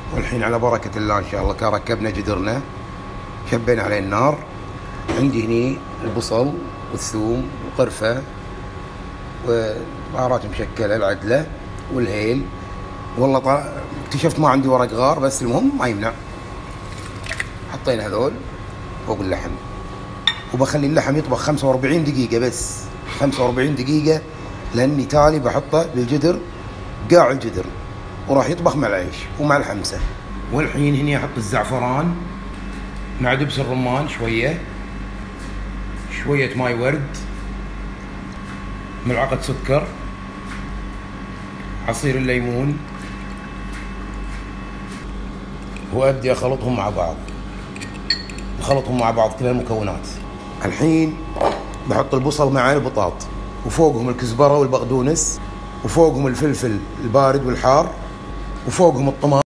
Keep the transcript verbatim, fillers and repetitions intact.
والحين على بركة الله إن شاء الله كان ركبنا جدرنا، شبينا عليه النار. عندي هني البصل والثوم وقرفة وبهارات مشكلة العدلة والهيل. والله طا... اكتشفت ما عندي ورق غار، بس المهم ما يمنع. حطينا هذول فوق اللحم، وبخلي اللحم يطبخ خمسة وأربعين دقيقة، بس خمسة وأربعين دقيقة، لأني تالي بحطه بالجدر، قاع الجدر، وراح يطبخ مع العيش ومع الحمسة. والحين هني أحط الزعفران مع دبس الرمان، شوية شوية ماي ورد، ملعقة سكر، عصير الليمون، وأبدي أخلطهم مع بعض، أخلطهم مع بعض كل المكونات. الحين بحط البصل مع البطاط، وفوقهم الكزبرة والبقدونس، وفوقهم الفلفل البارد والحار، وفوقهم الطماطم.